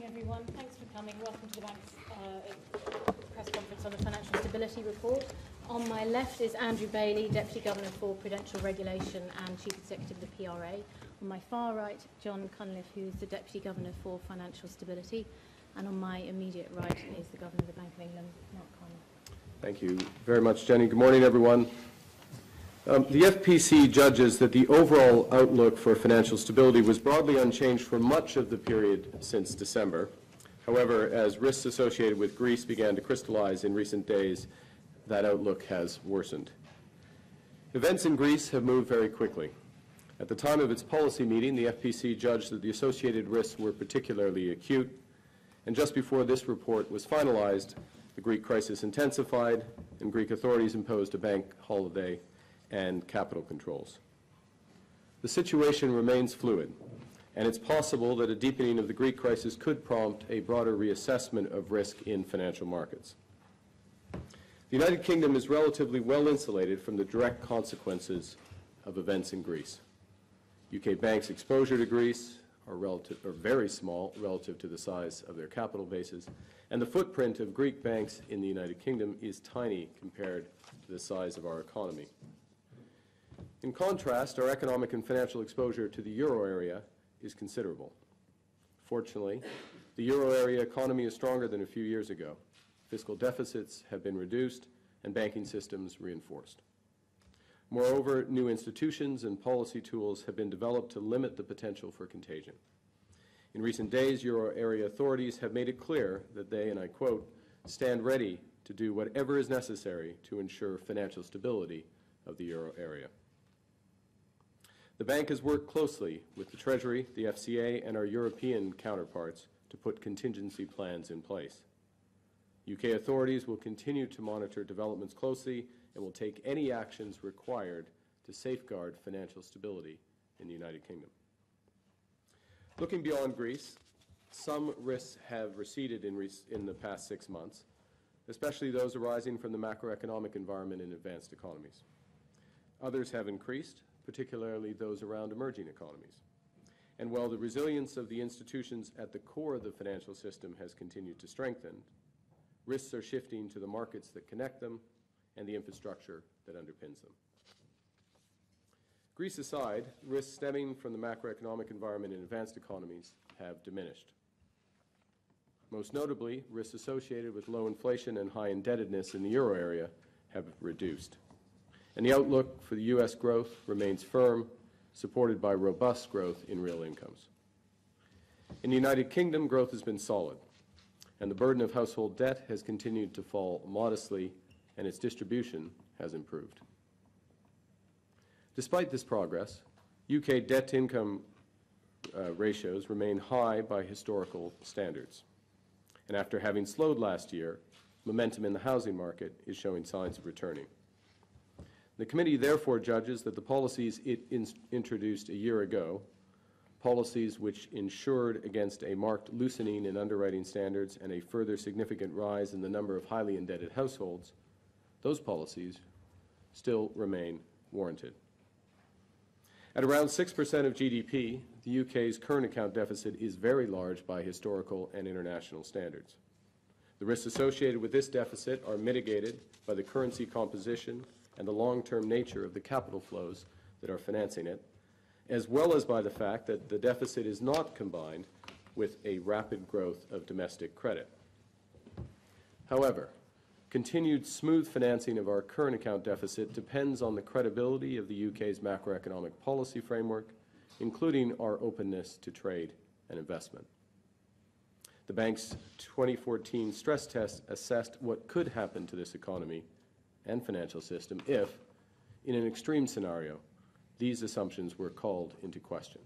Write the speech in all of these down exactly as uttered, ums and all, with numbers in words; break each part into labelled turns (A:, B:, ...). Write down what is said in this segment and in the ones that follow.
A: everyone. Thanks for coming. Welcome to the bank's uh, press conference on the Financial Stability Report. On my left is Andrew Bailey, Deputy Governor for Prudential Regulation and Chief Executive of the P R A. On my far right, John Cunliffe, who is the Deputy Governor for Financial Stability. And on my immediate right is the Governor of the Bank of England, Mark Carney.
B: Thank you very much, Jenny. Good morning, everyone. Um, the F P C judges that the overall outlook for financial stability was broadly unchanged for much of the period since December. However, as risks associated with Greece began to crystallize in recent days, that outlook has worsened. Events in Greece have moved very quickly. At the time of its policy meeting, the F P C judged that the associated risks were particularly acute, and just before this report was finalized, the Greek crisis intensified, and Greek authorities imposed a bank holiday and capital controls. The situation remains fluid, and it's possible that a deepening of the Greek crisis could prompt a broader reassessment of risk in financial markets. The United Kingdom is relatively well insulated from the direct consequences of events in Greece. U K banks' exposure to Greece are, relative, are very small relative to the size of their capital bases, and the footprint of Greek banks in the United Kingdom is tiny compared to the size of our economy. In contrast, our economic and financial exposure to the euro area is considerable. Fortunately, the euro area economy is stronger than a few years ago. Fiscal deficits have been reduced and banking systems reinforced. Moreover, new institutions and policy tools have been developed to limit the potential for contagion. In recent days, euro area authorities have made it clear that they, and I quote, stand ready to do whatever is necessary to ensure financial stability of the euro area. The bank has worked closely with the Treasury, the F C A, and our European counterparts to put contingency plans in place. U K authorities will continue to monitor developments closely and will take any actions required to safeguard financial stability in the United Kingdom. Looking beyond Greece, some risks have receded in, re in the past six months, especially those arising from the macroeconomic environment in advanced economies. Others have increased, particularly those around emerging economies. And while the resilience of the institutions at the core of the financial system has continued to strengthen, risks are shifting to the markets that connect them and the infrastructure that underpins them. Greece aside, risks stemming from the macroeconomic environment in advanced economies have diminished. Most notably, risks associated with low inflation and high indebtedness in the euro area have reduced. And the outlook for the U S growth remains firm, supported by robust growth in real incomes. In the United Kingdom, growth has been solid, and the burden of household debt has continued to fall modestly, and its distribution has improved. Despite this progress, U K debt-to-income uh, ratios remain high by historical standards. And after having slowed last year, momentum in the housing market is showing signs of returning. The committee therefore judges that the policies it in introduced a year ago, policies which ensured against a marked loosening in underwriting standards and a further significant rise in the number of highly indebted households, those policies still remain warranted. At around six percent of G D P, the U K's current account deficit is very large by historical and international standards. The risks associated with this deficit are mitigated by the currency composition and the long-term nature of the capital flows that are financing it, as well as by the fact that the deficit is not combined with a rapid growth of domestic credit. However, continued smooth financing of our current account deficit depends on the credibility of the U K's macroeconomic policy framework, including our openness to trade and investment. The bank's twenty fourteen stress test assessed what could happen to this economy and financial system if, in an extreme scenario, these assumptions were called into question.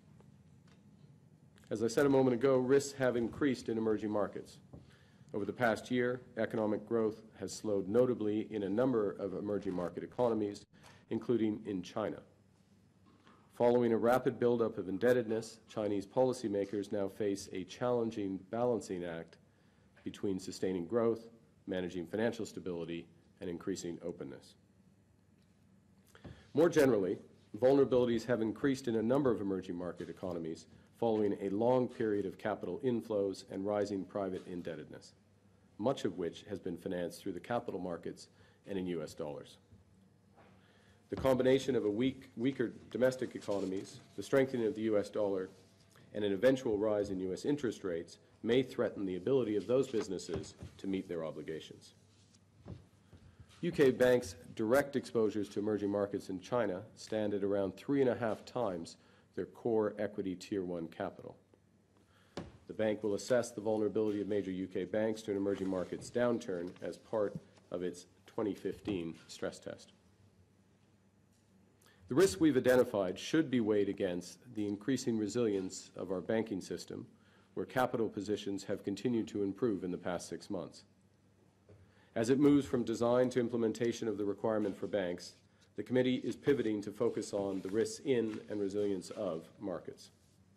B: As I said a moment ago, risks have increased in emerging markets. Over the past year, economic growth has slowed notably in a number of emerging market economies, including in China. Following a rapid buildup of indebtedness, Chinese policymakers now face a challenging balancing act between sustaining growth, managing financial stability, and increasing openness. More generally, vulnerabilities have increased in a number of emerging market economies following a long period of capital inflows and rising private indebtedness, much of which has been financed through the capital markets and in U S dollars. The combination of a weak, weaker domestic economies, the strengthening of the U S dollar, and an eventual rise in U S interest rates may threaten the ability of those businesses to meet their obligations. U K banks' direct exposures to emerging markets in China stand at around three and a half times their core equity Tier one capital. The bank will assess the vulnerability of major U K banks to an emerging markets downturn as part of its twenty fifteen stress test. The risks we've identified should be weighed against the increasing resilience of our banking system, where capital positions have continued to improve in the past six months. As it moves from design to implementation of the requirement for banks, the committee is pivoting to focus on the risks in and resilience of markets.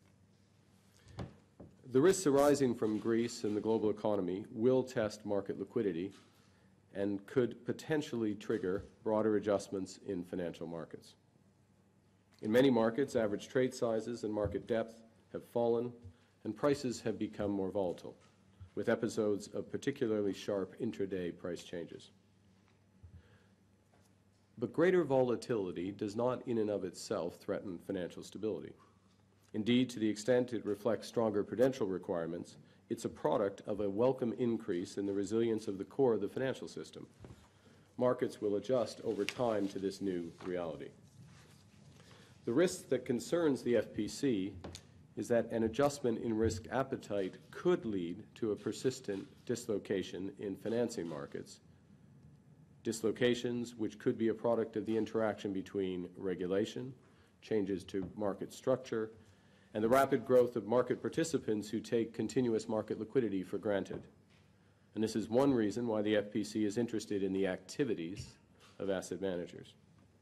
B: The risks arising from Greece and the global economy will test market liquidity and could potentially trigger broader adjustments in financial markets. In many markets, average trade sizes and market depth have fallen, and prices have become more volatile, with episodes of particularly sharp intraday price changes. But greater volatility does not in and of itself threaten financial stability. Indeed, to the extent it reflects stronger prudential requirements, it's a product of a welcome increase in the resilience of the core of the financial system. Markets will adjust over time to this new reality. The risk that concerns the F P C is that an adjustment in risk appetite could lead to a persistent dislocation in financing markets, dislocations which could be a product of the interaction between regulation, changes to market structure, and the rapid growth of market participants who take continuous market liquidity for granted. And this is one reason why the F P C is interested in the activities of asset managers.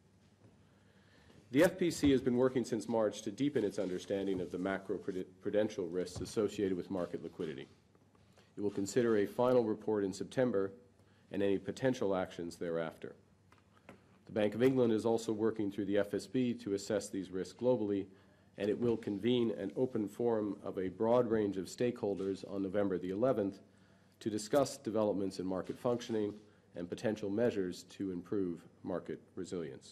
B: The F P C has been working since March to deepen its understanding of the macro-prudential risks associated with market liquidity. It will consider a final report in September and any potential actions thereafter. The Bank of England is also working through the F S B to assess these risks globally, and it will convene an open forum of a broad range of stakeholders on November the eleventh to discuss developments in market functioning and potential measures to improve market resilience.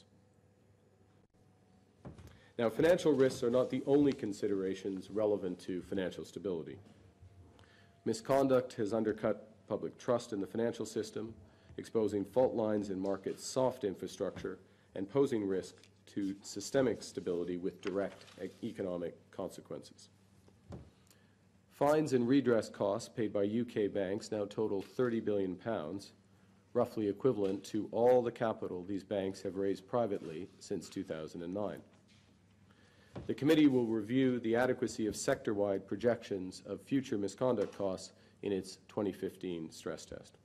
B: Now, financial risks are not the only considerations relevant to financial stability. Misconduct has undercut public trust in the financial system, exposing fault lines in markets' soft infrastructure and posing risk to systemic stability with direct economic consequences. Fines and redress costs paid by U K banks now total thirty billion pounds, roughly equivalent to all the capital these banks have raised privately since two thousand nine. The committee will review the adequacy of sector-wide projections of future misconduct costs in its twenty fifteen stress test.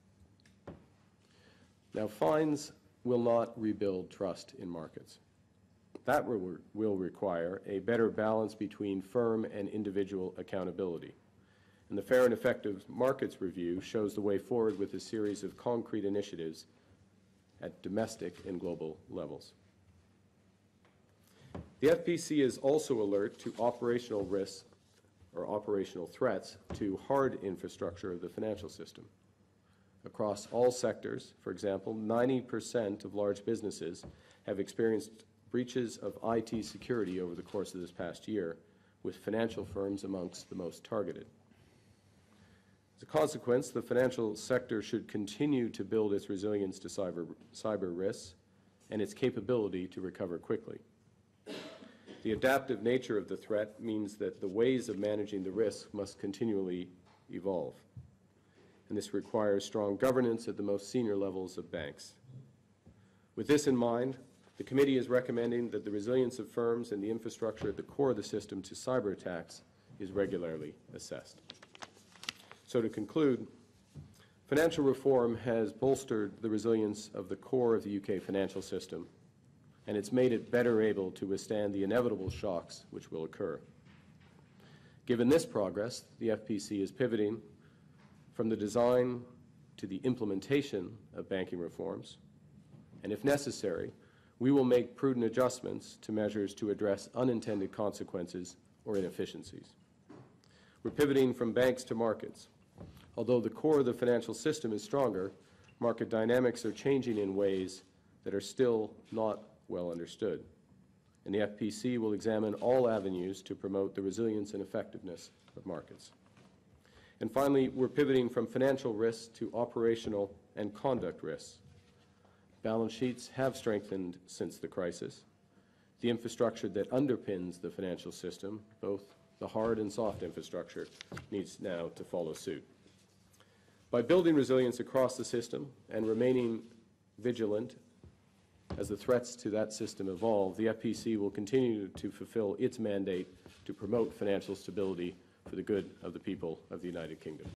B: Now, fines will not rebuild trust in markets. That will, will require a better balance between firm and individual accountability. And the Fair and Effective Markets Review shows the way forward with a series of concrete initiatives at domestic and global levels. The F P C is also alert to operational risks or operational threats to hard infrastructure of the financial system. Across all sectors, for example, ninety percent of large businesses have experienced breaches of I T security over the course of this past year, with financial firms amongst the most targeted. As a consequence, the financial sector should continue to build its resilience to cyber, cyber risks and its capability to recover quickly. The adaptive nature of the threat means that the ways of managing the risk must continually evolve. And this requires strong governance at the most senior levels of banks. With this in mind, the committee is recommending that the resilience of firms and the infrastructure at the core of the system to cyber attacks is regularly assessed. So to conclude, financial reform has bolstered the resilience of the core of the U K financial system, and it's made it better able to withstand the inevitable shocks which will occur. Given this progress, the F P C is pivoting from the design to the implementation of banking reforms, and if necessary, we will make prudent adjustments to measures to address unintended consequences or inefficiencies. We're pivoting from banks to markets. Although the core of the financial system is stronger, market dynamics are changing in ways that are still not well understood. And the F P C will examine all avenues to promote the resilience and effectiveness of markets. And finally, we're pivoting from financial risks to operational and conduct risks. Balance sheets have strengthened since the crisis. The infrastructure that underpins the financial system, both the hard and soft infrastructure, needs now to follow suit. By building resilience across the system and remaining vigilant as the threats to that system evolve, the F P C will continue to fulfill its mandate to promote financial stability for the good of the people of the United Kingdom.